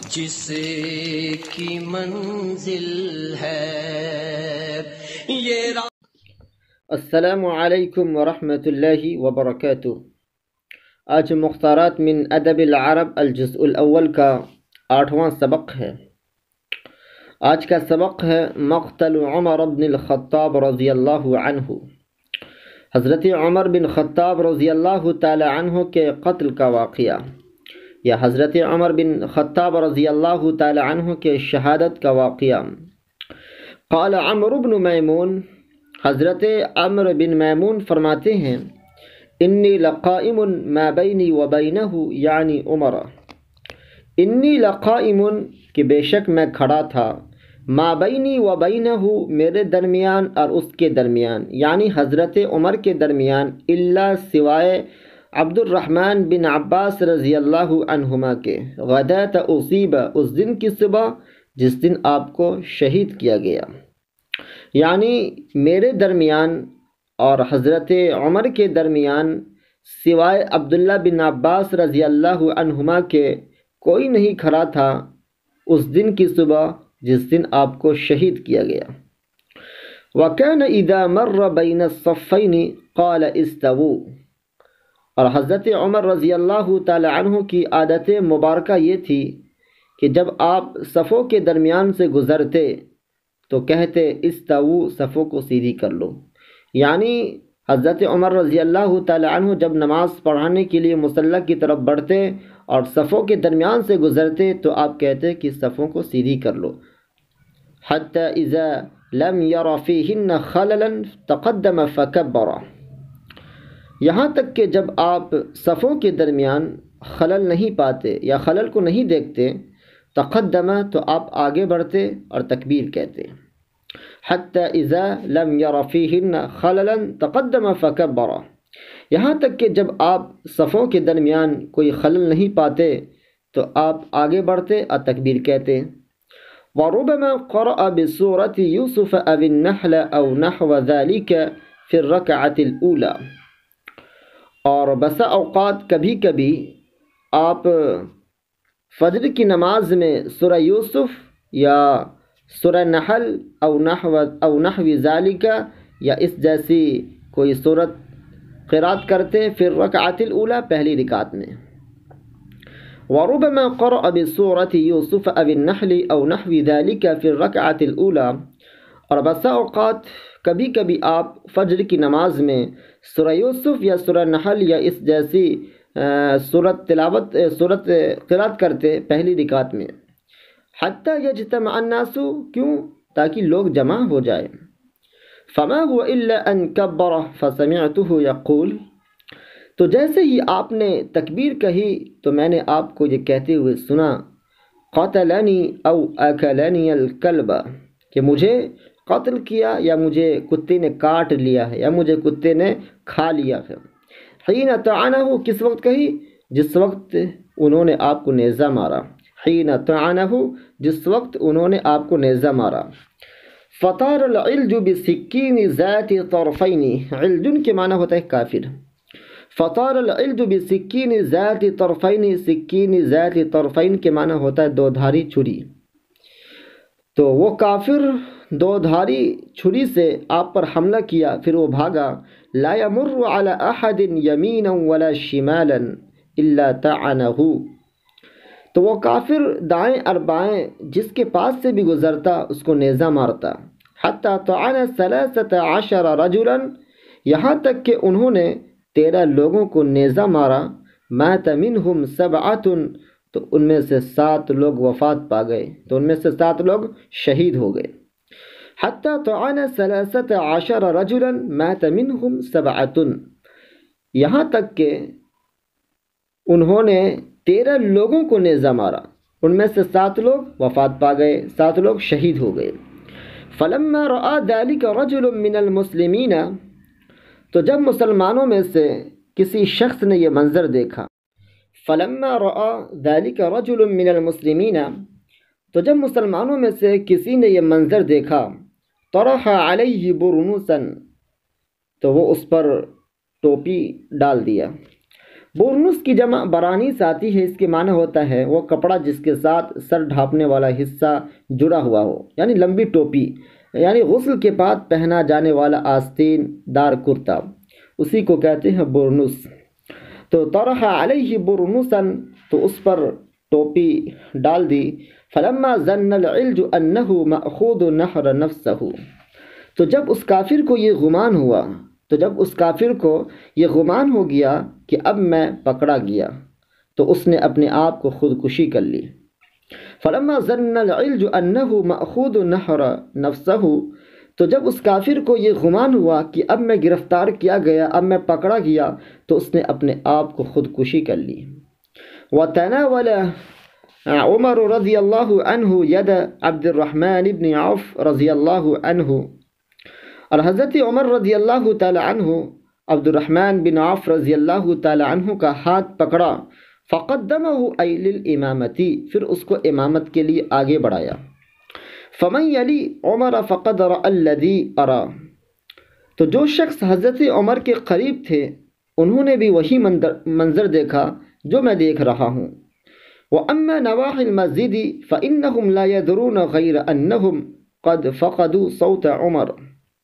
جس کی منزل ہے یہ السلام علیکم ورحمۃ اللہ وبرکاتہ۔ آج مختارات من ادب العرب الجزء الاول کا 8واں سبق ہے۔ آج کا سبق ہے مقتل عمر بن الخطاب رضی اللہ عنہ، حضرت عمر بن خطاب رضی اللہ تعالی عنہ کے قتل کا واقعہ، یا حضرت عمر بن خطاب رضی اللہ تعالی عنہ کے شہادت کا واقعہ۔ قال عمرو بن میمون، حضرت عمر بن میمون فرماتے ہیں، انی لقائم ما بینی و بینہ یعنی عمر، انی لقائم کہ بے شک میں کھڑا تھا، ما بینی و بینہ میرے درمیان اور اس کے درمیان، یعنی حضرت عمر کے درمیان، الا سوائے عبد الرحمن بن عباس رضی اللہ عنہما کے، غداۃ اصیب اس دن کی صبح جس دن آپ کو شہید کیا گیا، یعنی میرے درمیان اور حضرت عمر کے درمیان سوائے عبداللہ بن عباس رضی اللہ عنہما کے کوئی نہیں کھڑا تھا اس دن کی صبح جس دن آپ کو شہید کیا گیا۔ وَكَانَ إِذَا مَرَّ بَيْنَ الصَّفَّيْنِ قَالَ اسْتَوُوا، اور حضرت عمر رضی اللہ تعالی عنہ کی عادت مبارکہ یہ تھی کہ جب آپ صفوں کے درمیان سے گزرتے تو کہتے استووا، صفوں کو سیدھی کر لو، یعنی حضرت عمر رضی اللہ تعالی عنہ جب نماز پڑھانے کے لیے مصلی کی طرف بڑھتے اور صفوں کے درمیان سے گزرتے تو آپ کہتے کہ صفوں کو سیدھی کر لو۔ حتی اذا لم یر فیہن خللا تقدم فکبر، یہاں تک کہ جب آپ صفوں کے درمیان خلل نہیں پاتے یا خلل کو نہیں دیکھتے، تقدم تو آپ آگے بڑھتے اور تکبیر کہتے۔ حتی اذا لم یر فیہن خللا تقدم فکبر، یہاں تک کہ جب آپ صفوں کے درمیان کوئی خلل نہیں پاتے تو آپ آگے بڑھتے اور تکبیر کہتے۔ وربما قرأ بسورة یوسف او النحل او نحو ذلك فی الرکعة الاولى، اور بسا اوقات کبھی کبھی آپ فجر کی نماز میں سورہ یوسف یا سورہ نحل او نحو ذالک یا اس جیسی کوئی صورت قرات کرتے فی الرکعۃ الاولی، پہلی رکعت میں۔ وربما قرأ بسورة یوسف او النحل او نحو ذالک فی الرکعۃ الاولی، اور بسا اوقات کبھی کبھی آپ فجر کی نماز میں سورہ یوسف یا سورہ نحل یا اس جیسی صورت قرات کرتے پہلی رکعت میں۔ حتی یجتمع الناس، کیوں؟ تاکہ لوگ جمع ہو جائے۔ فما هو الا ان کبر فسمعته یقول، تو جیسے ہی آپ نے تکبیر کہی تو میں نے آپ کو یہ کہتے ہوئے سنا، قتلنی او اکلنی الکلب، کہ مجھے قتل کیا یا مجھے کتے نے کاٹ لیا ہے یا مجھے کتے نے کھا لیا ہے۔ حین طعنہ، کس وقت کہی؟ جس وقت انہوں نے آپ کو نیزہ مارا۔ حین طعنہ، جس وقت انہوں نے آپ کو نیزہ مارا۔ فطار العلج بسکین ذات طرفین، علج کے معنی ہوتا ہے کافر۔ فطار العلج بسکین ذات طرفین، سکین ذات طرفین کے معنی ہوتا ہے دو دھاری چھری۔ تو وہ کافر دو دھاری چھری سے آپ پر حملہ کیا، پھر وہ بھاگا۔ لا یمر علی احد یمینا ولا شمالا الا طعنہ، تو وہ کافر دائیں اور بائیں جس کے پاس سے بھی گزرتا اس کو نیزہ مارتا۔ حتی طعن 13 رجلا، یہاں تک کہ انہوں نے 13 لوگوں کو نیزہ مارا۔ مات منہم 7، تو ان میں سے 7 لوگ وفات پا گئے، تو ان میں سے 7 لوگ شہید ہو گئے۔ حتی طعن 13 رجلا مات منہم 7، یہاں تک کہ انہوں نے 13 لوگوں کو نیزہ مارا، ان میں سے 7 لوگ وفات پا گئے، 7 لوگ شہید ہو گئے۔ فلما رأى ذلك رجل من المسلمین، تو جب مسلمانوں میں سے کسی شخص نے یہ منظر دیکھا، فلما رأى ذلك رجل من المسلمین، تو جب مسلمانوں میں سے کسی نے یہ منظر دیکھا، طرح علیہ برنوسا، تو وہ اس پر ٹوپی ڈال دیا۔ برنس کی جمع برانیس آتی ہے، اس کے معنی ہوتا ہے وہ کپڑا جس کے ساتھ سر ڈھانپنے والا حصہ جڑا ہوا ہو، یعنی لمبی ٹوپی، یعنی غسل کے بعد پہنا جانے والا آستین دار کرتا، اسی کو کہتے ہیں برنس۔ تو طرح علیہ برنسن، تو اس پر ٹوپی ڈال دی۔ فلما ظن العلج انہ مأخوذ نحر نفسہ، تو جب اس کافر کو یہ گمان ہوا، ہو گیا کہ اب میں پکڑا گیا، تو اس نے اپنے آپ کو خودکشی کر لی۔ فلما ظن العلج انہ مأخوذ نحر نفسہ، تو جب اس کافر کو یہ گمان ہوا کہ اب میں گرفتار کیا گیا، اب میں پکڑا گیا، تو اس نے اپنے آپ کو خودکشی کر لی۔ وتناول عمر رضی اللہ عنہ ید عبد الرحمن بن عوف رضی اللہ عنہ، اور حضرت عمر رضی اللہ تعالی عنہ عبد الرحمن بن عوف رضی اللہ تعالی عنہ کا ہاتھ پکڑا۔ فقدمہ ای للامامتی، پھر اس کو امامت کے لیے آگے بڑھایا۔ فمن یلی عمر فقد رأى الذی ارى، تو جو شخص حضرت عمر کے قریب تھے انہوں نے بھی وہی منظر دیکھا جو میں دیکھ رہا ہوں۔ وَأَمَّا نَوَاحِي الْمَسْجِدِ فَإِنَّهُمْ لَا يَدْرُونَ غَيْرَ أَنَّهُمْ قَدْ فَقَدُوا صَوْتَ عُمَرَ،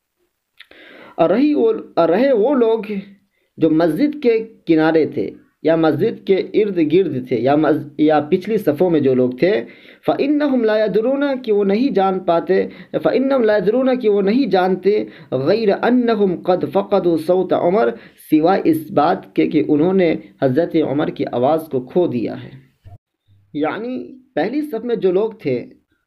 اور رہے وہ لوگ جو مسجد کے کنارے تھے یا مسجد کے ارد گرد تھے یا پچھلی صفوں میں جو لوگ تھے، فَإِنَّهُمْ لَا يَدْرُونَ کہ وہ نہیں جان پاتے، فَإِنَّهُمْ لَا يَدْرُونَ کہ وہ نہیں جانتے، غَيْرَ أَنَّهُمْ قَدْ فَقَدُوا صَوْتَ عُمَر، سوائے اس بات کے کہ انہوں نے حضرت عمر کی آواز کو کھو دیا ہے۔ یعنی پہلی صف میں جو لوگ تھے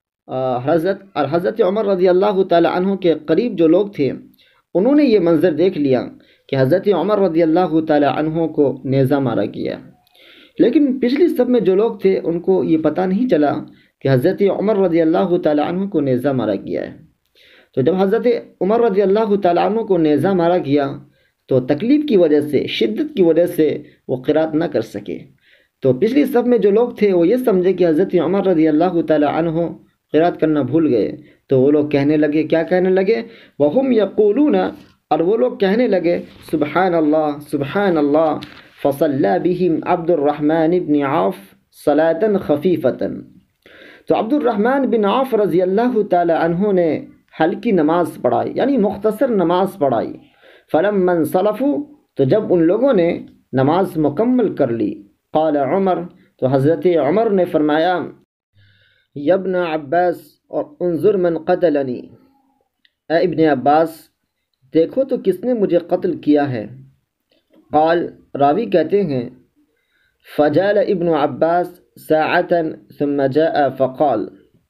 حضرت عمر رضی اللہ تعالی عنہ کے قریب جو لوگ تھے انہوں نے یہ منظر دیکھ لیا کہ حضرت عمر رضی اللہ تعالی عنہ کو نیزہ مارا گیا، لیکن پچھلی صف میں جو لوگ تھے ان کو یہ پتہ نہیں چلا کہ حضرت عمر رضی اللہ تعالی عنہ کو نیزہ مارا گیا ہے۔ تو جب حضرت عمر رضی اللہ تعالی عنہ کو نیزہ مارا گیا تو تکلیف کی وجہ سے، شدت کی وجہ سے وہ قرات نہ کر سکے، تو پچھلی صف میں جو لوگ تھے وہ یہ سمجھے کہ حضرت عمر رضی اللہ تعالی عنہ قرات کرنا بھول گئے، تو وہ لوگ کہنے لگے، کیا کہنے لگے؟ وَهُمْ يَقُولُونَ، اور وہ لوگ کہنے لگے، سبحان اللہ سبحان اللہ، فصلى بهم عبد الرحمن بن عوف صلاة خفیفة، تو عبد الرحمن بن عوف رضی اللہ تعالی عنہ نے ہلکی نماز پڑھائی، یعنی مختصر نماز پڑھائی۔ فلما انصرفوا، تو جب ان لوگوں نے نماز مکمل کر لی، قال عمر، تو حضرت عمر نے فرمایا، یا ابن عباس اور انظر من قتلنی، اے ابن عباس دیکھو تو کس نے مجھے قتل کیا ہے۔ قال، راوی کہتے ہیں، فجال ابن عباس ساعتا ثم جاء فقال،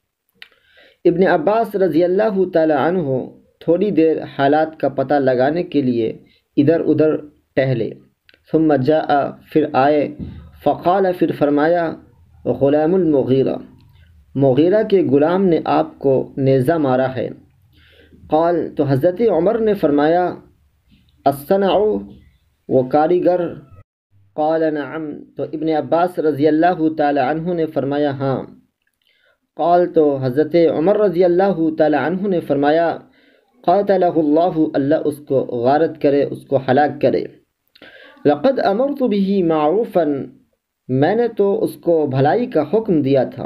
ابن عباس رضی اللہ تعالی عنہ تھوڑی دیر حالات کا پتہ لگانے کے لیے ادھر ادھر ٹہلے، ثم جاء پھر آئے، فقال پھر فرمایا، غلام المغیرہ، مغیرہ کے غلام نے آپ کو نیزہ مارا ہے۔ قال، تو حضرت عمر نے فرمایا، الصنع، وہ کاریگر؟ قال نعم، تو ابن عباس رضی اللہ تعالی عنہ نے فرمایا ہاں۔ قال، تو حضرت عمر رضی اللہ تعالی عنہ نے فرمایا، قاتلہ اللہ، اللہ اس کو غارت کرے، اس کو ہلاک کرے۔ لقد امرت به معروفا، میں نے تو اس کو بھلائی کا حکم دیا تھا۔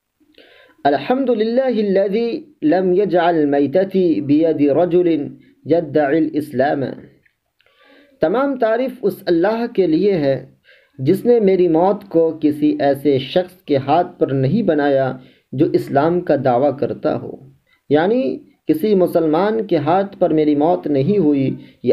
الحمد للہ الذی لم یجعل میتتی بید رجل یدعی الاسلام، تمام تعریف اس اللہ کے لیے ہے جس نے میری موت کو کسی ایسے شخص کے ہاتھ پر نہیں بنایا جو اسلام کا دعویٰ کرتا ہو، یعنی کسی مسلمان کے ہاتھ پر میری موت نہیں ہوئی، یہ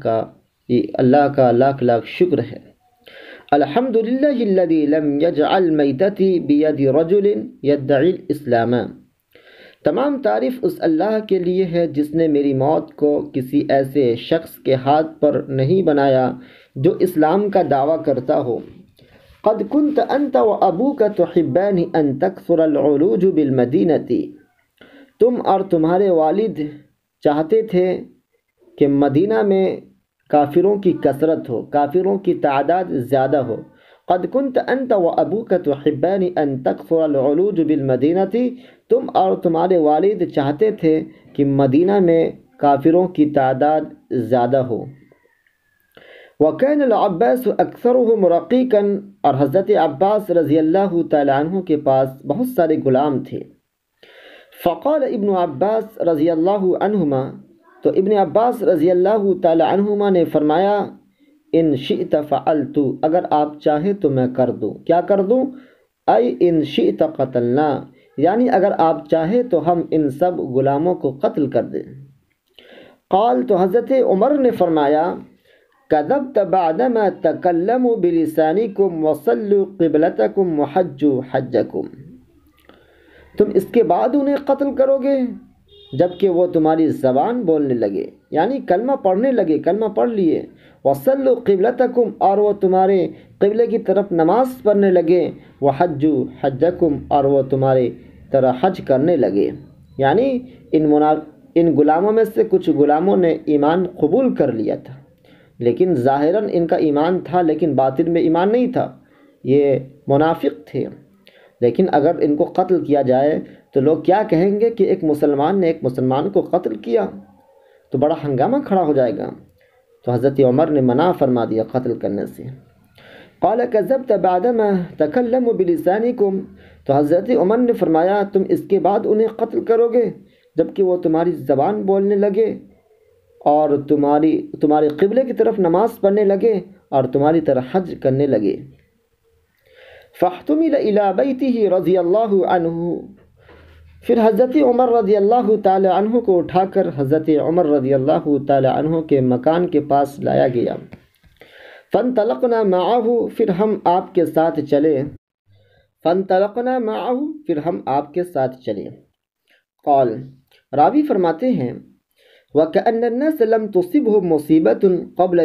اللہ کا لاکھ لاکھ شکر ہے۔ الحمد للہ الذی لم یجعل میتتی بید رجل یدعی الاسلام، تمام تعریف اس اللہ کے لیے ہے جس نے میری موت کو کسی ایسے شخص کے ہاتھ پر نہیں بنایا جو اسلام کا دعویٰ کرتا ہو۔ قد كنت انت وابوک تحبان ان تکثر العروج بالمدینۃ، تم اور تمہارے والد چاہتے تھے کہ مدینہ میں کافروں کی کثرت ہو، کافروں کی تعداد زیادہ ہو۔ قد كنت انت وابوک تحبان ان تکثر العروج بالمدینۃ، تم اور تمہارے والد چاہتے تھے کہ مدینہ میں کافروں کی تعداد زیادہ ہو۔ وَكَانَ العباس أَكْثَرُهُمْ رَقِيقًا، اور حضرت عباس رضی اللہ تعالی عنہ کے پاس بہت سارے غلام تھے۔ فقال ابن عباس رضی اللہ عنہما، تو ابن عباس رضی اللہ تعالی عنہما نے فرمایا، ان شئت فعلت، اگر آپ چاہیں تو میں کر دوں۔ کیا کر دوں؟ اے ان شئت قتلنا، یعنی اگر آپ چاہیں تو ہم ان سب غلاموں کو قتل کر دیں۔ قال، تو حضرت عمر نے فرمایا، کذبت بعدما تکلموا بلسانکم وصلوا قبلتکم وحجوا حجکم، تم اس کے بعد انہیں قتل کرو گے جبکہ وہ تمہاری زبان بولنے لگے، یعنی کلمہ پڑھنے لگے، کلمہ پڑھ لیے، وصلوا قبلتکم، اور وہ تمہارے قبلے کی طرف نماز پڑھنے لگے، وحجوا حجکم، اور وہ تمہارے طرح حج کرنے لگے، یعنی ان غلاموں میں سے کچھ غلاموں نے ایمان قبول کر لیا تھا، لیکن ظاہراً ان کا ایمان تھا لیکن باطن میں ایمان نہیں تھا، یہ منافق تھے۔ لیکن اگر ان کو قتل کیا جائے تو لوگ کیا کہیں گے کہ ایک مسلمان نے ایک مسلمان کو قتل کیا، تو بڑا ہنگامہ کھڑا ہو جائے گا، تو حضرت عمر نے منع فرما دیا قتل کرنے سے۔ قال کذبت بعدما تکلموا بلسانکم، تو حضرت عمر نے فرمایا تم اس کے بعد انہیں قتل کرو گے جبکہ وہ تمہاری زبان بولنے لگے اور تمہارے قبلے کی طرف نماز پڑھنے لگے اور تمہاری طرح حج کرنے لگے۔ فاحتمل الى بیتہ رضی اللہ عنہ، پھر حضرت عمر رضی اللہ تعالی عنہ کو اٹھا کر حضرت عمر رضی اللہ تعالی عنہ کے مکان کے پاس لایا گیا۔ فانطلقنا معہ، پھر ہم آپ کے ساتھ چلے، فانطلقنا معہ، پھر ہم آپ کے ساتھ چلے۔ قال، راوی فرماتے ہیں، وَكَأَنَّ النَّاسَ لَمْ تُصِبْهُمْ مُصِيبَةٌ قَبْلَ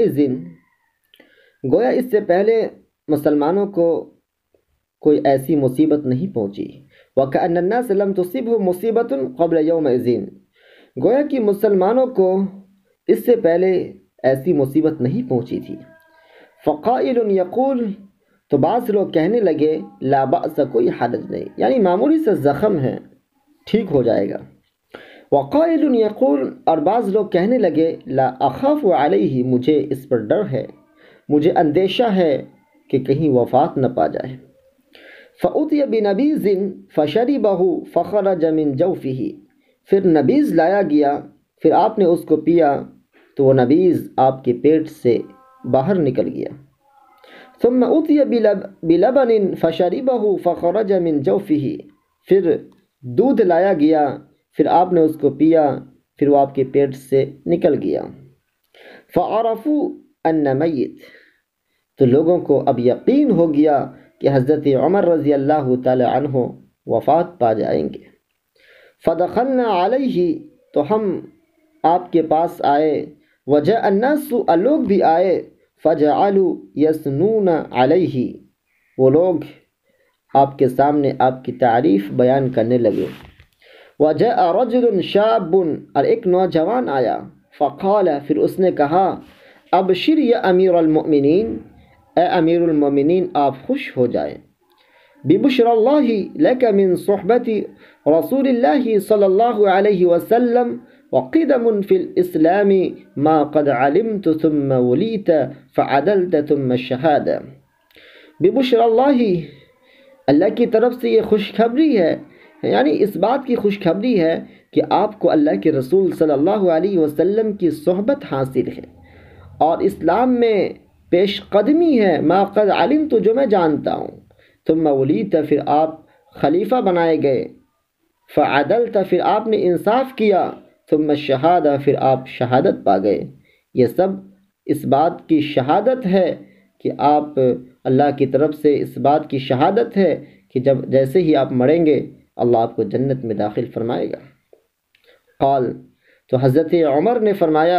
يَوْمَئِذٍ، گویا اس سے پہلے مسلمانوں کو کوئی ایسی مصیبت نہیں پہنچی۔ وَكَأَنَّ النَّاسَ لَمْ تُصِبْهُمْ مُصِيبَةٌ قَبْلَ يَوْمَئِذٍ، گویا کہ مسلمانوں کو اس سے پہلے ایسی مصیبت نہیں پہنچی تھی۔ فَقَائِلٌ يَقُولُ، تو بعض لوگ کہنے لگے، لا بأس، کوئی حرج نہیں، یعنی معمولی سے زخم ہے، ٹھیک ہو جائے گا۔ وقائل یقول، اور بعض لوگ کہنے لگے، لا اخاف علیہ، مجھے اس پر ڈر ہے، مجھے اندیشہ ہے کہ کہیں وفات نہ پا جائے۔ فأتی بنبیذ فشربہ فخرج من جوفہ، پھر نبیذ لایا گیا، پھر آپ نے اس کو پیا تو وہ نبیذ آپ کے پیٹ سے باہر نکل گیا۔ ثم اتی بلبن فشربہ فخرج من جوفہ، پھر دودھ لایا گیا، پھر آپ نے اس کو پیا، پھر وہ آپ کے پیٹ سے نکل گیا۔ فعرفوا ان میت، تو لوگوں کو اب یقین ہو گیا کہ حضرت عمر رضی اللہ تعالی عنہ وفات پا جائیں گے۔ فدخلنا علیہ، تو ہم آپ کے پاس آئے، وجاء الناس، لوگ بھی آئے، فجعلوا یثنون علیہ، وہ لوگ آپ کے سامنے آپ کی تعریف بیان کرنے لگے۔ وجاء رجل شاب، اور ایک نوجوان آیا، فقال، پھر اس نے کہا، ابشر یا امیر المؤمنین، اے امیر المؤمنین آپ خوش ہو جائیں، ببشر اللہ لک من صحبت رسول اللہ صلی اللہ علیہ وسلم وقدم فی الاسلام ما قد علمت ثم ولیت فعدلت ثم الشہادہ۔ ببشر اللہ، اللہ کی طرف سے یہ خوشخبری ہے، یعنی اس بات کی خوشخبری ہے کہ آپ کو اللہ کے رسول صلی اللہ علیہ وسلم کی صحبت حاصل ہے اور اسلام میں پیش قدمی ہے، ما قد علمت، جو میں جانتا ہوں، ثم ولیت، پھر آپ خلیفہ بنائے گئے، فعدلت، پھر آپ نے انصاف کیا، ثم الشہادہ، پھر آپ شہادت پا گئے۔ یہ سب اس بات کی شہادت ہے کہ آپ، اللہ کی طرف سے اس بات کی شہادت ہے کہ جیسے ہی آپ مریں گے اللہ آپ کو جنت میں داخل فرمائے گا۔ قال، تو حضرت عمر نے فرمایا،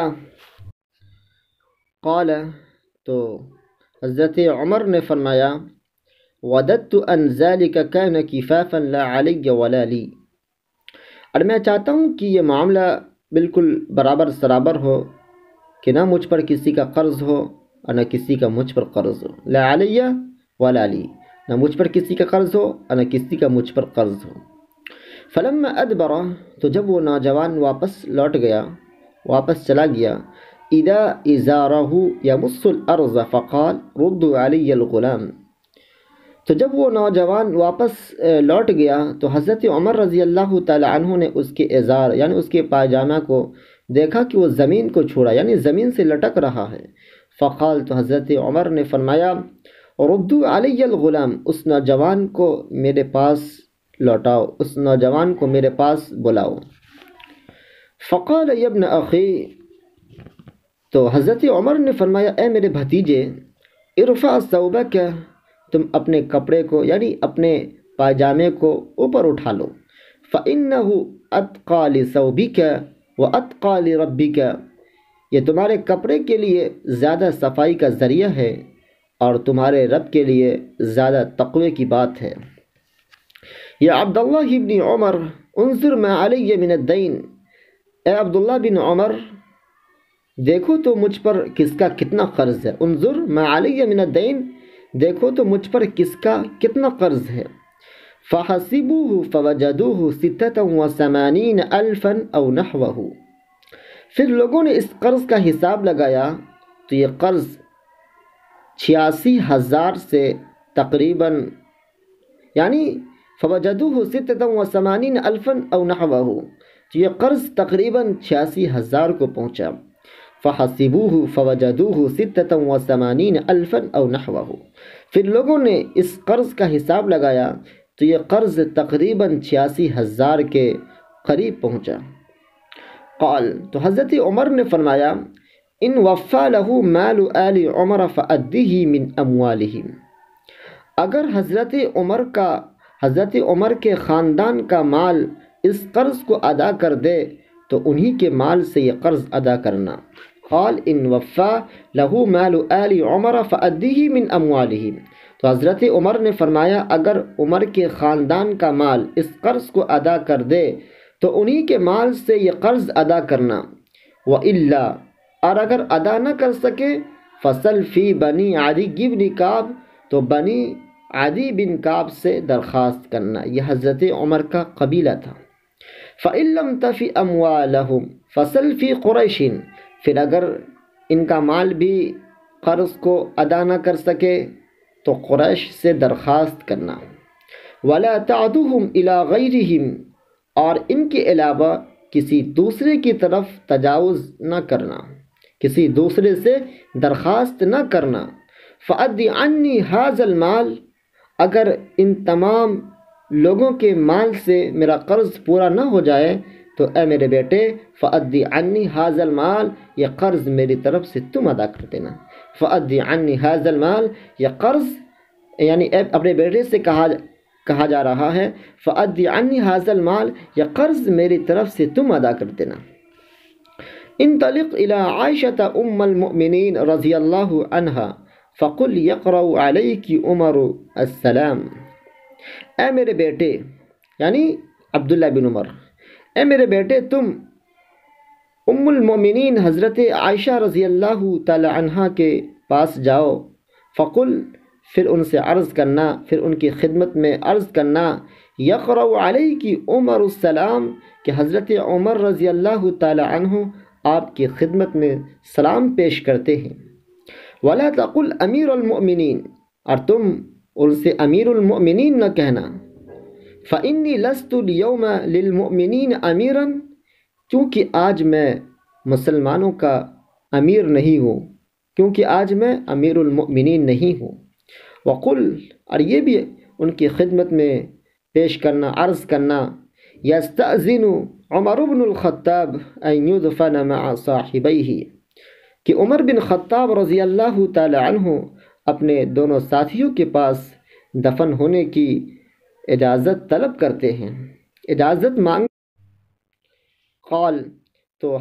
قال، تو حضرت عمر نے فرمایا، وددت ان ذلك كان كفافا لا علی ولا لی، اور میں چاہتا ہوں کہ یہ معاملہ بالکل برابر سرابر ہو کہ نہ مجھ پر کسی کا قرض ہو اور نہ کسی کا مجھ پر قرض ہو، لا علی ولا لی، نہ مجھ پر کسی کا قرض ہو اور نہ کسی کا مجھ پر قرض ہو۔ فلما ادبر، تو جب وہ نوجوان واپس لوٹ گیا، واپس چلا گیا، اذا ازارہ یمس الارض فقال ردوا علی الغلام۔ تو جب وہ نوجوان واپس لوٹ گیا تو حضرت عمر رضی اللہ تعالی عنہ نے اس کے ازار یعنی اس کے پاجامہ کو دیکھا کہ وہ زمین کو چھوڑا یعنی زمین سے لٹک رہا ہے۔ فقال، تو حضرت عمر نے فرمایا، ردوا علی الغلام، اس نوجوان کو میرے پاس لوٹاؤ، اس نوجوان کو میرے پاس بلاؤ۔ فقال یا ابن اخی، تو حضرت عمر نے فرمایا، اے میرے بھتیجے، ارفع ثوبک، تم اپنے کپڑے کو یعنی اپنے پاجامے کو اوپر اٹھا لو۔ فَإِنَّهُ أَتْقَى لِثَوْبِكَ وَأَتْقَى لِرَبِّكَ، یہ تمہارے کپڑے کے لیے زیادہ صفائی کا ذریعہ ہے اور تمہارے رب کے لیے زیادہ تقوی کی بات ہے۔ یا عبداللہ بن عمر انظر ما علی من الدین، اے عبداللہ بن عمر دیکھو تو مجھ پر کس کا کتنا قرض ہے۔ انظر ما علی من الدین، دیکھو تو مجھ پر کس کا کتنا قرض ہے۔ فَحَسِبُوهُ فَوَجَدُوهُ 86 ألفا أو نحوه، پھر لوگوں نے اس قرض کا حساب لگایا تو یہ قرض 86,000 سے تقریباً یعنی فَوَجَدُوهُ 86 ألفا أو نحوه، تو یہ قرض تقریباً 86,000 کو پہنچا۔ فَحَسِبُوهُ فَوَجَدُوهُ 86 ألفا أو نحوه، پھر لوگوں نے اس قرض کا حساب لگایا تو یہ قرض تقریباً 86,000 کے قریب پہنچا۔ قال، تو حضرت عمر نے فرمایا، ان وفا له مال آل عمر فأدیہ من اموالہم، اگر حضرت عمر کے خاندان کا مال اس قرض کو ادا کر دے تو انہی کے مال سے یہ قرض ادا کرنا۔ قال ان وفا له مال آل عمر فأدیہ من اموالہم، تو حضرت عمر نے فرمایا اگر عمر کے خاندان کا مال اس قرض کو ادا کر دے تو انہی کے مال سے یہ قرض ادا کرنا۔ وَإِلَّا، اور اگر ادا نہ کر سکے، فصل فی بنی عدی بن کعب، تو بنی عدی بن کعب سے درخواست کرنا۔ یہ حضرت عمر کا قبیلہ تھا۔ فَإِن لَمْ تَفِ أَمْوَالَهُمْ فَصَلْ فِي قُرَيْشٍ، پھر اگر ان کا مال بھی قرض کو ادا نہ کر سکے تو قریش سے درخواست کرنا۔ وَلَا تَعْدُهُمْ إِلَىٰ غَيْرِهِمْ، اور ان کے علاوہ کسی دوسرے کی طرف تجاوز نہ کرنا، کسی دوسرے سے درخواست نہ کرنا۔ فَأَدِّ عَنِّي هَذَا الْمَالَ، اگر ان تمام لوگوں کے مال سے میرا قرض پورا نہ ہو جائے تو اے میرے بیٹے، فَأَدِّ عَنِّي هَذَا الْمَالَ، یہ قرض میری طرف سے تم ادا کر دینا۔ فَأَدِّ عَنِّي هَذَا الْمَالَ، یہ قرض یعنی اپنے بیٹے سے کہا جا رہا ہے، فَأَدِّ عَنِّي هَذَا الْمَالَ، یہ قرض میری طرف سے تم ادا کر دینا۔ انطلق إلى عائشة أم المؤمنين رضی اللہ عنہا فقل يقرأ عليك عمر السلام، اے میرے بیٹے یعنی عبداللہ بن عمر، اے میرے بیٹے تم ام المؤمنین حضرت عائشہ رضی اللہ تعالی عنہا کے پاس جاؤ۔ فقل، پھر ان سے عرض کرنا، پھر ان کی خدمت میں عرض کرنا، یقرأ علیک عمر السلام، کہ حضرت عمر رضی اللہ تعالی عنہ آپ کی خدمت میں سلام پیش کرتے ہیں۔ ولا تقل امیر المؤمنین، اور تم ان سے امیر المؤمنین نہ کہنا۔ فإنی لست اليوم للمؤمنین امیرا، کیونکہ آج میں مسلمانوں کا امیر نہیں ہوں، کیونکہ آج میں امیر المؤمنین نہیں ہوں۔ وقل، اور یہ بھی ان کی خدمت میں پیش کرنا، عرض کرنا، یستأذن عمر بن الخطاب ان یدفن مع صاحبیہ، کہ عمر بن خطاب رضی اللہ تعالی عنہ اپنے دونوں ساتھیوں کے پاس دفن ہونے کی اجازت طلب کرتے ہیں، اجازت مانگ۔ قال، تو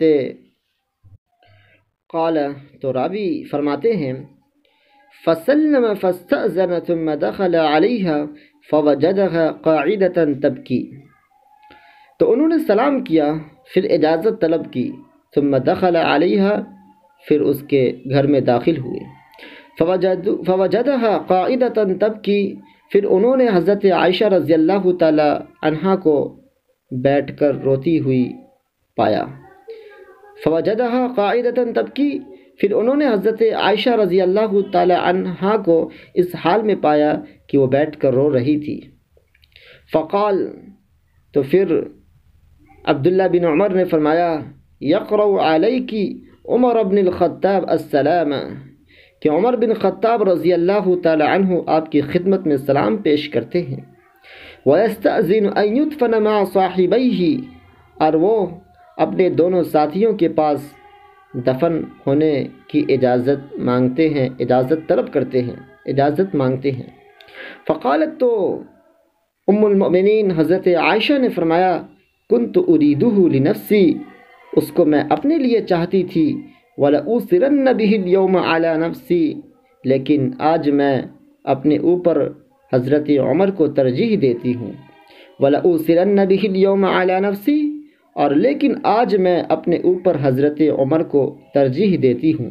تو راوی فرماتے ہیں، فسلم فاستأذن ثم دخل عليها فوجدها قاعدة تبكي، تو انہوں نے سلام کیا پھر اجازت طلب کی، ثم دخل عليها، پھر اس کے گھر میں داخل ہوئے، فوجدها قاعدة تبكي، پھر انہوں نے حضرت عائشہ رضی اللہ تعالی عنہا کو بیٹھ کر روتی ہوئی پایا۔ فوجدها قاعدة تبکی، پھر انہوں نے حضرت عائشہ رضی اللہ تعالی عنہا کو اس حال میں پایا کہ وہ بیٹھ کر رو رہی تھی۔ فقال، تو پھر عبداللہ بن عمر نے فرمایا، یقرأ علیک عمر بن الخطاب السلام، کہ عمر بن خطاب رضی اللہ تعالی عنہ آپ کی خدمت میں سلام پیش کرتے ہیں۔ وَيَسْتَأْذِنُ أَن يُدْفَنَ مَعَ صَاحِبَيْهِ، اور وہ اپنے دونوں ساتھیوں کے پاس دفن ہونے کی اجازت مانگتے ہیں، اجازت طلب کرتے ہیں، اجازت مانگتے ہیں۔ فقالت، تو ام المؤمنین حضرت عائشہ نے فرمایا، كنت أريده لنفسی، اس کو میں اپنے لیے چاہتی تھی، وَلَأُوثِرَنَّ بِهِ الْيَوْمَ عَلَى نَفْسِي، لیکن آج میں اپنے اوپر حضرت عمر کو ترجیح دیتی ہوں۔ وَلَأُوثِرَنَّ بِهِ الْيَوْمَ عَلَى نَفْسِي، اور لیکن آج میں اپنے اوپر حضرت عمر کو ترجیح دیتی ہوں۔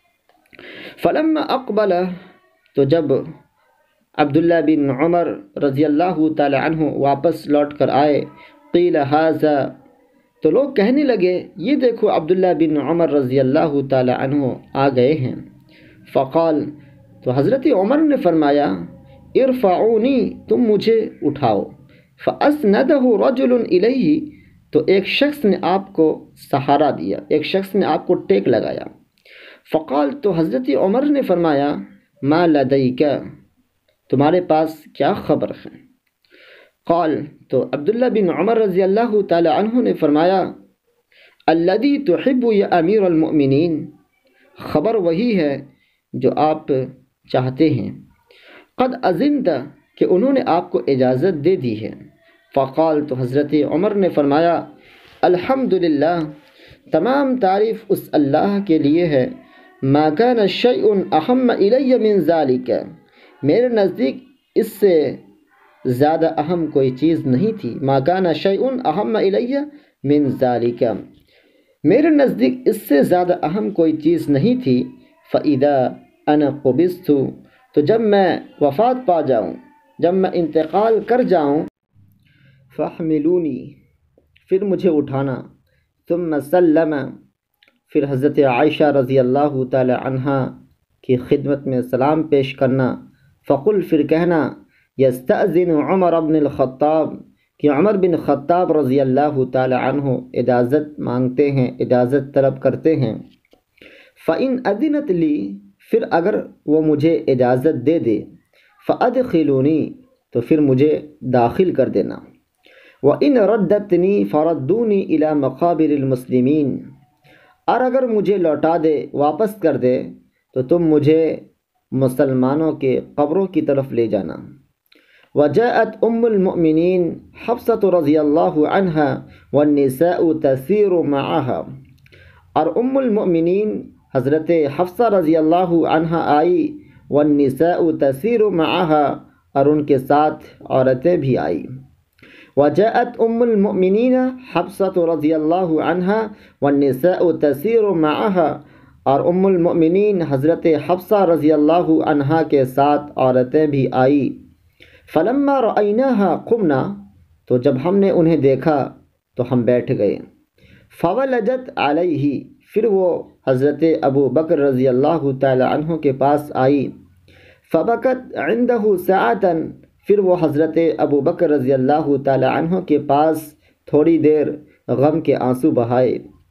فلما اقبل، تو جب عبداللہ بن عمر رضی اللہ تعالی عنہ واپس لوٹ کر آئے، قیل ھذا، تو لوگ کہنے لگے، یہ دیکھو عبداللہ بن عمر رضی اللہ تعالی عنہ آ گئے ہیں۔ فقال، تو حضرت عمر نے فرمایا، ارفعونی، تم مجھے اٹھاؤ۔ فاسندہ رجل الیہ، تو ایک شخص نے آپ کو سہارا دیا، ایک شخص نے آپ کو ٹیک لگایا۔ فقال، تو حضرت عمر نے فرمایا، ما لدیک، تمہارے پاس کیا خبر ہے؟ قال، تو عبداللہ بن عمر رضی اللہ تعالی عنہ نے فرمایا، الذی تحب یا امیر المؤمنین، خبر وہی ہے جو آپ چاہتے ہیں، قد اذنت، کہ انہوں نے آپ کو اجازت دے دی ہے۔ فقال، تو حضرت عمر نے فرمایا، الحمدللہ، تمام تعریف اس اللہ کے لیے ہے، ما کان شیء اہم الی من ذالک، میرے نزدیک اس سے زیادہ اہم کوئی چیز نہیں تھی۔ ما کان شیء اہم الی من ذالک، میرے نزدیک اس سے زیادہ اہم کوئی چیز نہیں تھی۔ فاذا انا قبضت، تو جب میں وفات پا جاؤں، جب میں انتقال کر جاؤں، فاحملونی، پھر مجھے اٹھانا، ثم سلم، پھر حضرت عائشہ رضی اللہ تعالی عنہا کی خدمت میں سلام پیش کرنا۔ فقل، پھر کہنا، یستأذن عمر بن الخطاب، کہ عمر بن خطاب رضی اللہ تعالی عنہ اجازت مانگتے ہیں، اجازت طلب کرتے ہیں۔ فإن أذنت لی، پھر اگر وہ مجھے اجازت دے دے، فأدخلونی، تو پھر مجھے داخل کر دینا۔ وَإِنْ رَدَّتْنِي فَرَدُّونِي إِلَى مَقَابِرِ الْمُسْلِمِينَ، اور اگر مجھے لوٹا دے، واپس کر دے، تو تم مجھے مسلمانوں کے قبروں کی طرف لے جانا۔ وَجَاءَتْ أُمُّ الْمُؤْمِنِينَ حفصة رضی اللہ عنہا وَالنِّسَاءُ تَسِيرُ مَعَهَا، اور ام المؤمنین حضرت حفصہ رضی اللہ عنہا آئی، وَالنِّسَاءُ تَسِيرُ مَعَهَا، اور ان کے ساتھ عورتیں بھی آئی۔ وجاءت ام المؤمنین حفصة رضی اللہ عنہا والنساء تسیر معها، اور ام المؤمنین حضرت حفصہ رضی اللہ عنہا کے ساتھ عورتیں بھی آئی۔ فلما رأیناها قمنا، تو جب ہم نے انہیں دیکھا تو ہم بیٹھ گئے۔ فولجت علیہ، پھر وہ حضرت ابو بکر رضی اللہ تعالی عنہ کے پاس آئی۔ فبکت عنده ساعة، پھر وہ حضرت ابو بکر رضی اللہ تعالی عنہ کے پاس تھوڑی دیر غم کے آنسو بہائے۔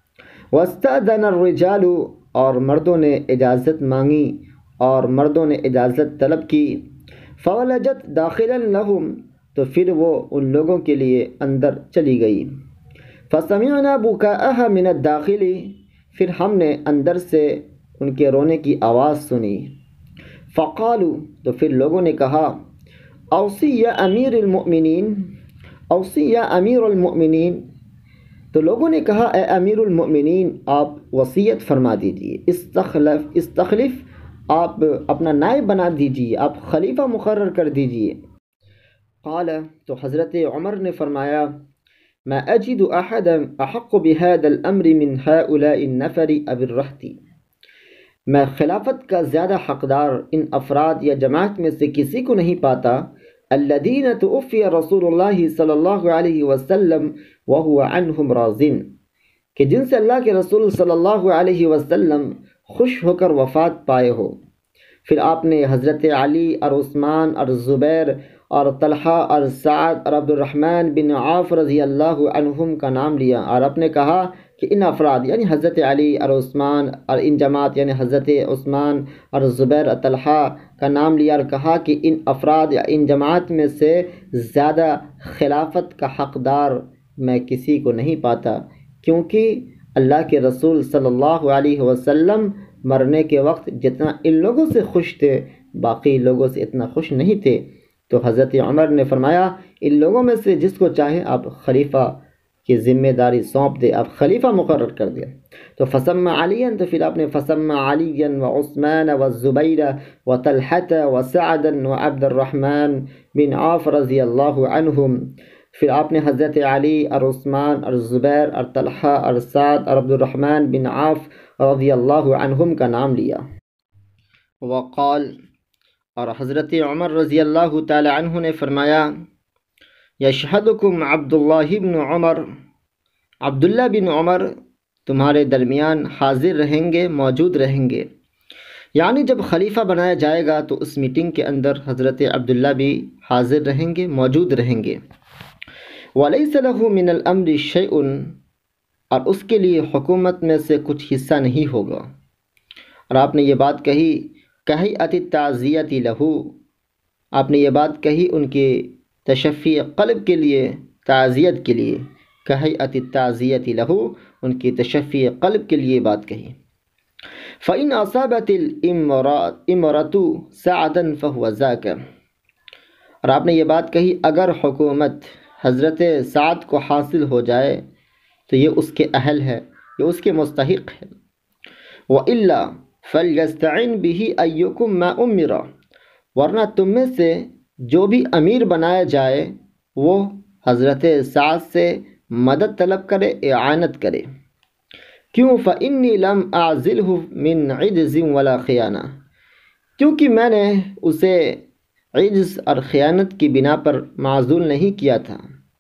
واستأذن الرجال، اور مردوں نے اجازت مانگی اور مردوں نے اجازت طلب کی۔ فولجت داخلا لهم، تو پھر وہ ان لوگوں کے لیے اندر چلی گئی۔ فسمعنا بكاءها من الداخل، پھر ہم نے اندر سے ان کے رونے کی آواز سنی۔ فقالوا، تو پھر لوگوں نے کہا، اوصی یا امیر المؤمنین، اوصی یا امیر المؤمنین، تو لوگوں نے کہا، اے امیر المؤمنین، آپ وصیت فرما دیجیے، استخلف، آپ اپنا نائب بنا دیجیے، آپ خلیفہ مقرر کر دیجیے۔ قال، تو حضرت عمر نے فرمایا، ما اجد احدا احق بهذا الامر من هؤلاء النفر اب الرہط، میں خلافت کا زیادہ حقدار ان افراد یا جماعت میں سے کسی کو نہیں پاتا، الذین توفی رسول اللہ صلی اللہ علیہ وسلم وهو عنہم راض، کہ جن سے اللہ کے رسول صلی اللہ علیہ وسلم خوش ہو کر وفات پائے ہو۔ پھر آپ نے حضرت علی اور عثمان اور زبیر اور طلحہ اور سعد اور عبد الرحمن بن عوف رضی اللہ عنہم کا نام لیا، اور آپ نے کہا کہ ان افراد یعنی حضرت علی اور عثمان اور ان جماعت یعنی حضرت عثمان اور زبیر اور طلحہ کا نام لیا، اور کہا کہ ان افراد یا ان جماعت میں سے زیادہ خلافت کا حقدار میں کسی کو نہیں پاتا، کیونکہ اللہ کے رسول صلی اللہ علیہ وسلم مرنے کے وقت جتنا ان لوگوں سے خوش تھے باقی لوگوں سے اتنا خوش نہیں تھے۔ تو حضرت عمر نے فرمایا ان لوگوں میں سے جس کو چاہے آپ خلیفہ کی ذمہ داری سونپ دے، آپ خلیفہ مقرر کر دیں۔ تو فسمى عليا، تو پھر آپ نے فسمى عليا وعثمان والزبیر وطلحة وسعدا وعبد الرحمن بن عوف رضی اللہ عنہم، پھر آپ نے حضرت علی اور عثمان اور زبیر اور طلحہ اور سعد اور عبد الرحمن بن عوف رضی اللہ عنہم کا نام لیا۔ وقال، اور حضرت عمر رضی اللہ تعالی عنہ نے فرمایا یشہدکم عبداللہ بن عمر، عبداللہ بن عمر تمہارے درمیان حاضر رہیں گے، موجود رہیں گے، یعنی جب خلیفہ بنایا جائے گا تو اس میٹنگ کے اندر حضرت عبداللہ بھی حاضر رہیں گے، موجود رہیں گے۔ وَلَيْسَ لَهُ مِنَ الْأَمْرِ شَيْءٌ، اور اس کے لیے حکومت میں سے کچھ حصہ نہیں ہوگا۔ اور آپ نے یہ بات کہی کہیئۃ التعزیۃ لہ، آپ نے یہ بات کہی ان کے تشفی قلب کے لیے، تعزیت کے لیے، کہیئۃ التعزیۃ لہ، ان کی تشفی قلب کے لیے بات کہی۔ فإن أصابت الامرۃ سعدا فهو ذاک، اور آپ نے یہ بات کہی اگر حکومت حضرت سعد کو حاصل ہو جائے تو یہ اس کے اہل ہے، یہ اس کے مستحق ہے۔ وإلا فلیستعن به أیکم ما امر، ورنہ تم میں سے جو بھی امیر بنایا جائے وہ حضرت سعد سے مدد طلب کرے، اعانت کرے۔ کیوں؟ فإنی لم أعزلہ من عجز ولا خیانہ، کیونکہ میں نے اسے عجز اور خیانت کی بنا پر معزول نہیں کیا تھا۔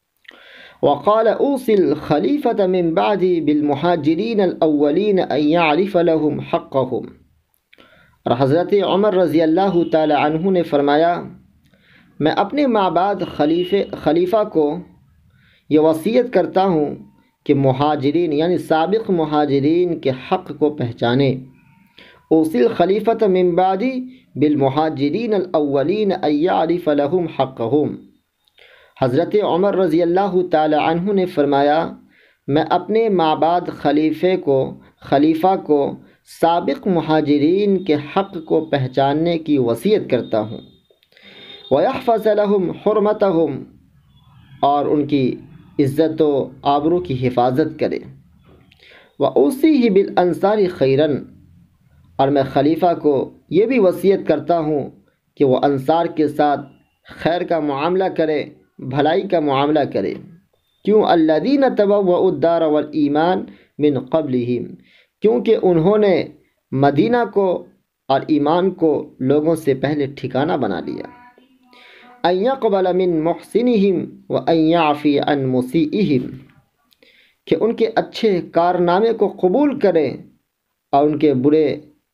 وقال اوصی الخلیفۃ من بعدی بالمہاجرین الاولین ان یعرف لهم حقهم، اور حضرت عمر رضی اللہ تعالی عنہ نے فرمایا میں اپنے ماں بعد خلیفہ کو یہ وصیت کرتا ہوں کہ مہاجرین یعنی سابق مہاجرین کے حق کو پہچانے۔ اوصی الخلیفۃ من بعدی بالمہاجرین الاولین ان یعرف لهم حقهم، حضرت عمر رضی اللہ تعالی عنہ نے فرمایا میں اپنے ماں بعد خلیفہ کو سابق مہاجرین کے حق کو پہچاننے کی وصیت کرتا ہوں۔ وَيَحْفَظَ لَهُمْ حُرْمَتَهُمْ، اور ان کی عزت و آبرو کی حفاظت کرے۔ وَأُوصِيهِ بِالْأَنصَارِ خَيْرًا، اور میں خلیفہ کو یہ بھی وصیت کرتا ہوں کہ وہ انصار کے ساتھ خیر کا معاملہ کرے، بھلائی کا معاملہ کرے۔ کیوں؟ الذین تبوؤا الدار والایمان من قبلہم، کیونکہ انہوں نے مدینہ کو اور ایمان کو لوگوں سے پہلے ٹھکانہ بنا لیا۔ ان یقبل من محسنہم وان یعفی عن مسیئہم، کہ ان کے اچھے کارنامے کو قبول کرے اور ان کے برے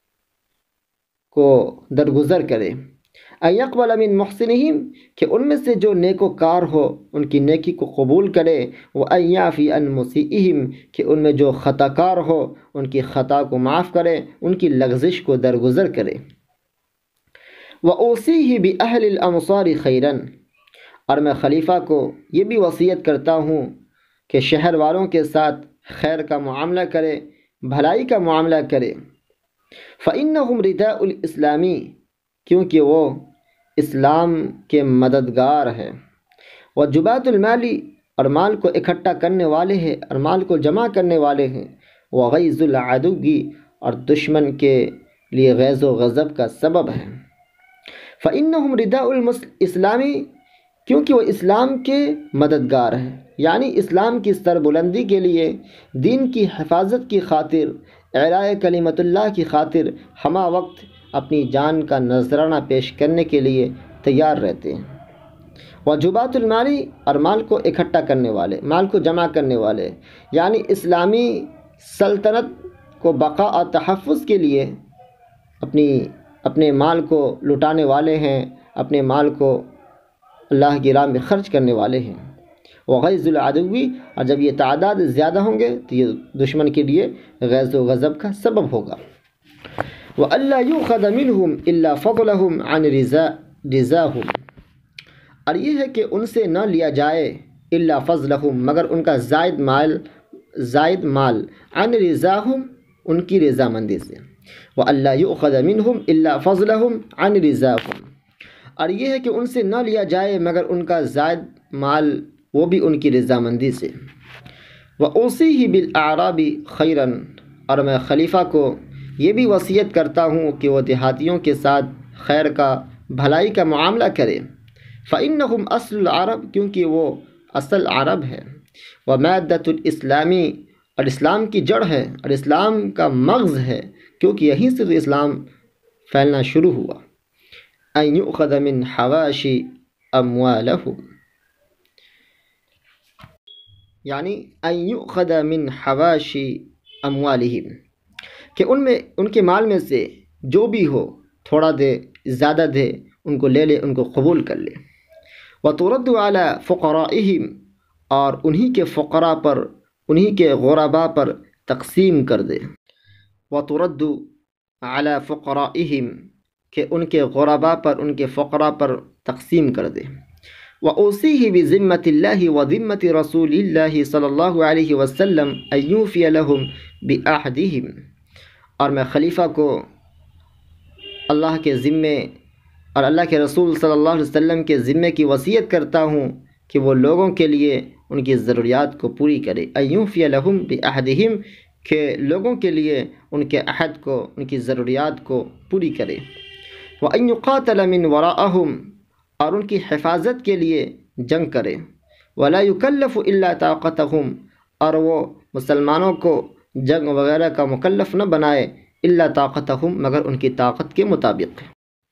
کو درگزر کرے۔ ان یقبل من محسنہم، کہ ان میں سے جو نیک و کار ہو ان کی نیکی کو قبول کرے، وان یعفی عن مسیئہم، کہ ان میں جو خطا کار ہو ان کی خطا کو معاف کرے، ان کی لغزش کو درگزر کرے۔ وَأُوصِيهِ بِأَهْلِ الْأَمْصَارِ خَيْرًا، اور میں خلیفہ کو یہ بھی وصیت کرتا ہوں کہ شہر والوں کے ساتھ خیر کا معاملہ کرے، بھلائی کا معاملہ کرے۔ فَإِنَّهُمْ رِدَاءُ الْإِسْلَامِ، کیونکہ وہ اسلام کے مددگار ہے۔ وَجُبَاتُ الْمَالِ، اور مال کو اکٹھا کرنے والے ہیں اور مال کو جمع کرنے والے ہیں۔ وَغَيْظُ الْعَدُوِّ، اور دشمن کے لیے غیظ و غضب کا سبب ہے۔ فَإِنَّهُمْ رِدَاءُ الْإِسْلَامِ، کیونکہ وہ اسلام کے مددگار ہیں، یعنی اسلام کی سربلندی کے لیے، دین کی حفاظت کی خاطر، اعلاء کلمت اللہ کی خاطر ہمہ وقت اپنی جان کا نذرانہ پیش کرنے کے لیے تیار رہتے ہیں۔ وجبات المالی، اور مال کو اکٹھا کرنے والے، مال کو جمع کرنے والے، یعنی اسلامی سلطنت کو بقا اور تحفظ کے لیے اپنے مال کو لٹانے والے ہیں، اپنے مال کو اللہ کی راہ میں خرچ کرنے والے ہیں۔ وغیظ العدوی، اور جب یہ تعداد زیادہ ہوں گے تو یہ دشمن کے لیے غیظ و غضب کا سبب ہوگا۔ وَأَلَّا يُؤْخَذَ مِنْهُمْ إِلَّا فَضْلَهُمْ عَنْ رِضَاهُمْ، اور یہ ہے کہ ان سے نہ لیا جائے الا فضلہم، مگر ان کا زائد مال عن رضاہم، ان کی رضامندی سے۔ وَأَلَّا يُؤْخَذَ مِنْهُمْ إِلَّا فَضْلَهُمْ عَنْ رضاہم، اور یہ ہے کہ ان سے نہ لیا جائے مگر ان کا زائد مال، وہ بھی ان کی رضامندی سے۔ وَأُوصِيهِ بِالْأَعْرَابِ خَيْرًا، اور میں خلیفہ کو یہ بھی وصیت کرتا ہوں کہ وہ دیہاتیوں کے ساتھ خیر کا، بھلائی کا معاملہ کرے۔ فَإِنَّهُمْ أَصْلُ الْعَرَبِ، کیونکہ وہ اصل عرب ہے۔ وَمَادَّةُ الْإِسْلَامِ، اور اسلام کی جڑ ہے اور اسلام کا مغز ہے، کیونکہ یہیں سے تو اسلام پھیلنا شروع ہوا۔ أَن يُؤْخَذَ مِنْ حَوَاشِ أَمْوَالَهُمْ، یعنی أَن يُؤْخَذَ مِنْ حَوَاشِ أَمْوَالِهِمْ، کہ ان کے مال میں سے جو بھی ہو، تھوڑا دے زیادہ دے، ان کو لے لے، ان کو قبول کر لے۔ وَتُرَدُّ عَلَى فُقَرَائِهِمْ، اور انہی کے فقراء پر، انہی کے غرباء پر تقسیم کر دے۔ وَتُرَدُّ عَلَى فُقَرَائِهِمْ، کہ ان کے غرباء پر، ان کے فقراء پر تقسیم کر دے۔ وَأُوصِيهِ بِذِمَّةِ اللَّهِ وَذِمَّةِ رَسُولِ اللَّهِ صلی اللہ علیہ وسلم أَن يُوفِيَ لَهُم بِعَهْدِهِمْ، اور میں خلیفہ کو اللہ کے ذمے اور اللہ کے رسول صلی اللہ علیہ وسلم کے ذمے کی وصیت کرتا ہوں کہ وہ لوگوں کے لیے ان کی ضروریات کو پوری کرے۔ أن يُوفِيَ لَهُم بِعَهْدِهِمْ، کہ لوگوں کے لیے ان کے عہد کو، ان کی ضروریات کو پوری کرے۔ وَأَن يُقَاتَلَ مِنْ وَرَاءَهُمْ، اور ان کی حفاظت کے لیے جنگ کرے۔ وَلَا يُكَلَّفُ إِلَّا طَاقَتَهُمْ، اور وہ مسلمانوں کو جنگ وغیرہ کا مکلف نہ بنائے، إِلَّا طَاقَتَهُمْ، مگر ان کی طاقت کے مطابق۔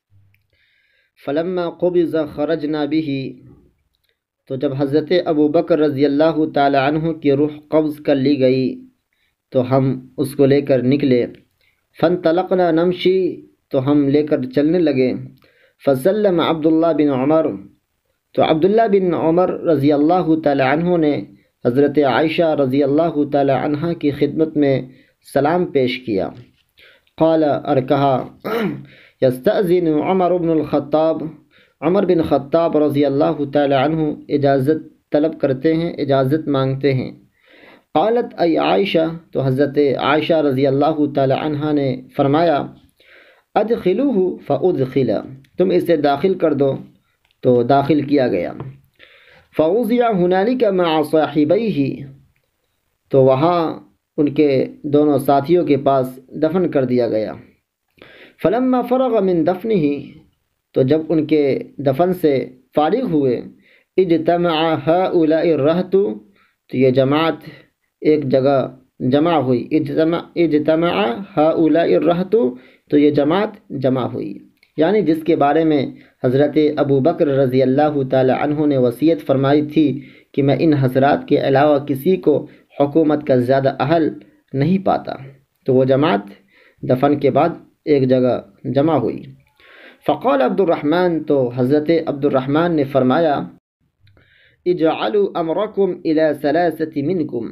فَلَمَّا قُبِضَ خَرَجْنَا بِهِ، تو جب حضرت ابو بکر رضی اللہ تعالی عنہ کی روح قبض کر لی گئی تو ہم اس کو لے کر نکلے۔ فَانْطَلَقْنَا نَمْشِي، تو ہم لے کر چلنے لگے۔ فَسَلَّمَ عبداللہ بن عمر، تو عبداللہ بن عمر رضی اللہ تعالی عنہ نے حضرت عائشہ رضی اللہ تعالی عنہ کی خدمت میں سلام پیش کیا۔ قال، اور کہا، یستأذن عمر بن الخطاب، عمر بن خطاب رضی اللہ تعالی عنہ اجازت طلب کرتے ہیں، اجازت مانگتے ہیں۔ قالت ای عائشہ، تو حضرت عائشہ رضی اللہ تعالی عنہ نے فرمایا، ادخلوہ فادخل، تم اسے داخل کر دو، تو داخل کیا گیا۔ فوضع ہنالک مع صاحبیہ، تو وہاں ان کے دونوں ساتھیوں کے پاس دفن کر دیا گیا۔ فلما فرغ من دفنہ، تو جب ان کے دفن سے فارغ ہوئے، اجتمع ہؤلاء الرہط، تو یہ جماعت ایک جگہ جمع ہوئی۔ اجتمع ہؤلاء الرہط، تو یہ جماعت جمع ہوئی، یعنی جس کے بارے میں حضرت ابو بکر رضی اللہ تعالی عنہ نے وصیت فرمائی تھی کہ میں ان حضرات کے علاوہ کسی کو حکومت کا زیادہ اہل نہیں پاتا، تو وہ جماعت دفن کے بعد ایک جگہ جمع ہوئی۔ فقال عبد الرحمن، تو حضرت عبد الرحمن نے فرمایا، اجعلوا امرکم الی ثلاثۃ منکم،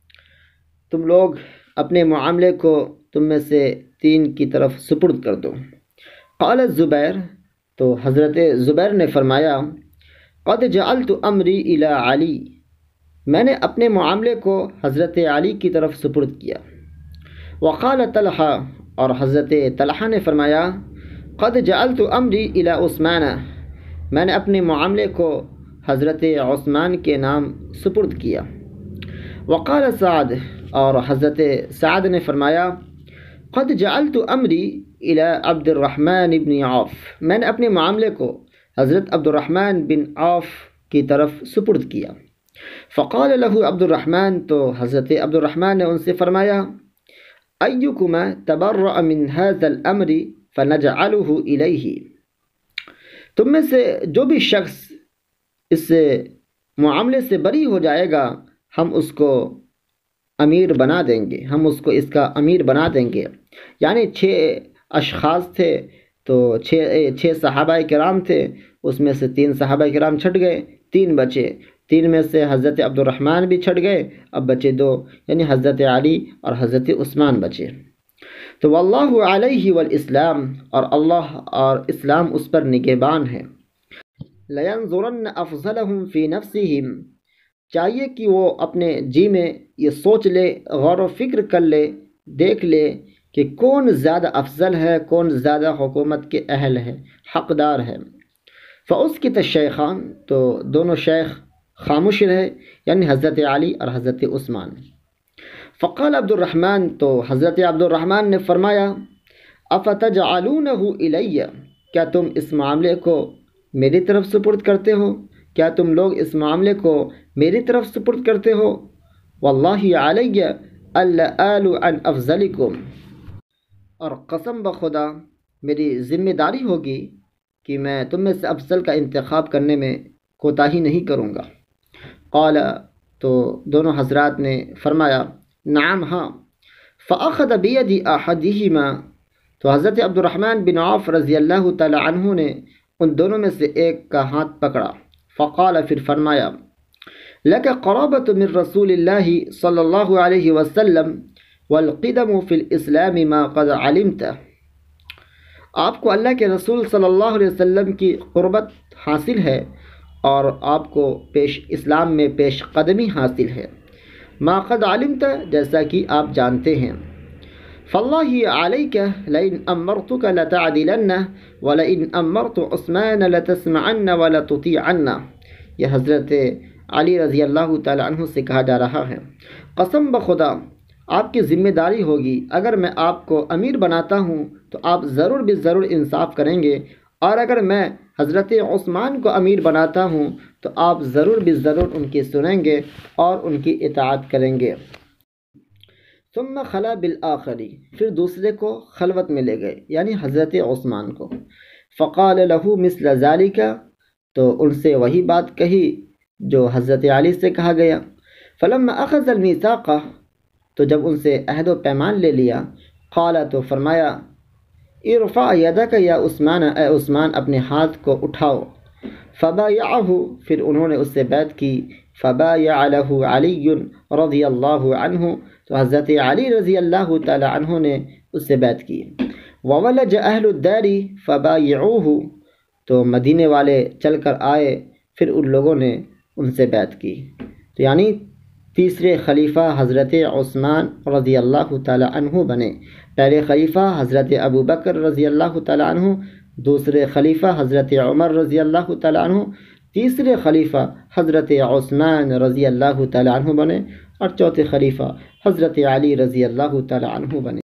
تم لوگ اپنے معاملے کو تم میں سے 3 کی طرف سپرد کر دو۔ قال الزبیر، تو حضرت زبیر نے فرمایا، قد جعلت امری الی علی، میں نے اپنے معاملے کو حضرت علی کی طرف سپرد کیا۔ وقال طلحہ، اور حضرت طلحہ نے فرمایا، قد جعلت امری الی عثمان، میں نے اپنے معاملے کو حضرت عثمان کے نام سپرد کیا۔ وقال سعد، اور حضرت سعد نے فرمایا، قد جعلت امری الی عبد الرحمن بن عوف، میں نے اپنے معاملے کو حضرت عبد الرحمن بن عوف کی طرف سپرد کیا۔ فقال له عبد الرحمن، تو حضرت عبد الرحمن نے ان سے فرمایا، ایکما تبرأ من هذا الامر فنجعله الیہ، تم میں سے جو بھی شخص اس معاملے سے بری ہو جائے گا ہم اس کو امیر بنا دیں گے، ہم اس کو اس کا امیر بنا دیں گے۔ یعنی 6 اشخاص تھے تو 6 صحابہ کرام تھے، اس میں سے 3 صحابہ کرام چھٹ گئے، 3 بچے، 3 میں سے حضرت عبد الرحمن بھی چھٹ گئے، اب بچے 2، یعنی حضرت علی اور حضرت عثمان بچے۔ تو واللہ علیہ والاسلام، اور اللہ اور اسلام اس پر نگہبان ہے۔ لینظرن افضلہم فی نفسہم، چاہیے کہ وہ اپنے جی میں یہ سوچ لے، غور و فکر کر لے، دیکھ لے کہ کون زیادہ افضل ہے، کون زیادہ حکومت کے اہل ہے، حقدار ہے۔ فاسکت الشیخان، تو دونوں شیخ خاموش رہے، یعنی حضرت علی اور حضرت عثمان۔ فقال عبد الرحمن، تو حضرت عبد الرحمن نے فرمایا افتجعلونہ الی، کیا تم اس معاملے کو میری طرف سپرد کرتے ہو؟ کیا تم لوگ اس معاملے کو میری طرف سپرد کرتے ہو؟ واللہ علی الا آل عن افضلکم، اور قسم بخدا میری ذمہ داری ہوگی کہ میں تم میں سے افضل کا انتخاب کرنے میں کوتاہی نہیں کروں گا۔ قال، تو دونوں حضرات نے فرمایا نعم، ہاں۔ فاخذ بید احدہما، تو حضرت عبد الرحمن بن عوف رضی اللہ تعالی عنہ نے ان دونوں میں سے ایک کا ہاتھ پکڑا۔ فقال، پھر فرمایا لک قرابۃ من رسول اللہ صلی اللہ علیہ وسلم والقدم فی الاسلام ما قد علمت، آپ کو اللہ کے رسول صلی اللہ علیہ وسلم کی قربت حاصل ہے اور آپ کو اسلام میں پیش قدمی حاصل ہے۔ ما قد علمت، جیسا کہ آپ جانتے ہیں۔ فاللہ علیک لئن امرتک لتعدلن ولئن امرت عثمان لتسمعن ولتطیعن، یہ حضرت علی رضی اللہ تعالی عنہ سے کہا جا رہا ہے، قسم بخدا آپ کی ذمہ داری ہوگی، اگر میں آپ کو امیر بناتا ہوں تو آپ ضرور ضرور انصاف کریں گے، اور اگر میں حضرت عثمان کو امیر بناتا ہوں تو آپ ضرور ضرور ان کی سنیں گے اور ان کی اطاعت کریں گے۔ ثم خلا بالآخری، پھر دوسرے کو خلوت میں لے گئے، یعنی حضرت عثمان کو۔ فقال له مثل ذلك، تو ان سے وہی بات کہی جو حضرت علی سے کہا گیا۔ فلما اخذ المیثاق، تو جب ان سے عہد و پیمان لے لیا، قال، تو فرمایا ارفع یدک یا عثمان، اے عثمان اپنے ہاتھ کو اٹھاؤ۔ فبایعہ، پھر انہوں نے اس سے بیعت کی۔ فبایع له علی رضی اللہ عنہ، تو حضرت علی رضی اللہ تعالی عنہ نے اس سے بیعت کی۔ وولج اہل الدار فبایعوہ، تو مدینے والے چل کر آئے، پھر ان لوگوں نے ان سے بیعت کی۔ تو یعنی تیسرے خلیفہ حضرت عثمان رضی اللہ تعالی عنہ بنے۔ پہلے خلیفہ حضرت ابو بکر رضی اللہ تعالی عنہ، دوسرے خلیفہ حضرت عمر رضی اللہ تعالی عنہ، تیسرے خلیفہ حضرت عثمان رضی اللہ تعالی عنہ بنے، اور چوتھے خلیفہ حضرت علی رضی اللہ تعالی عنہ بنے۔